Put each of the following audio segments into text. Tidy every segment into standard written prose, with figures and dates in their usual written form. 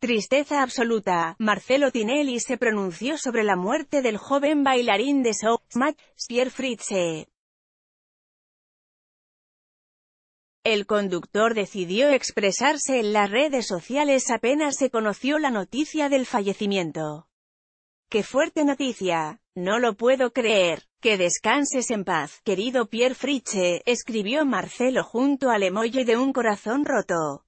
Tristeza absoluta. Marcello Tinelli se pronunció sobre la muerte del joven bailarín de Showmatch, Pierre Fritze. El conductor decidió expresarse en las redes sociales apenas se conoció la noticia del fallecimiento. ¡Qué fuerte noticia! No lo puedo creer. Que descanses en paz, querido Pierre Fritze, escribió Marcello junto al emoji de un corazón roto.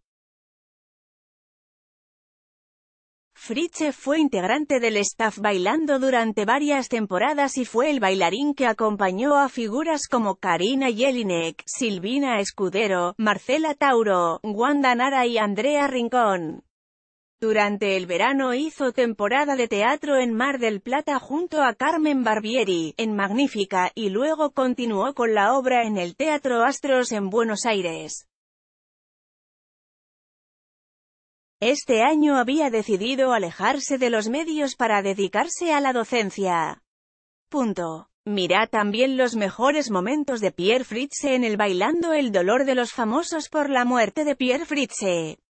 Fritze fue integrante del staff Bailando durante varias temporadas y fue el bailarín que acompañó a figuras como Karina Jelinek, Silvina Escudero, Marcela Tauro, Wanda Nara y Andrea Rincón. Durante el verano hizo temporada de teatro en Mar del Plata junto a Carmen Barbieri, en Magnífica, y luego continuó con la obra en el Teatro Astros en Buenos Aires. Este año había decidido alejarse de los medios para dedicarse a la docencia. Mira también los mejores momentos de Pierre Fritze en el Bailando el dolor de los famosos por la muerte de Pierre Fritze.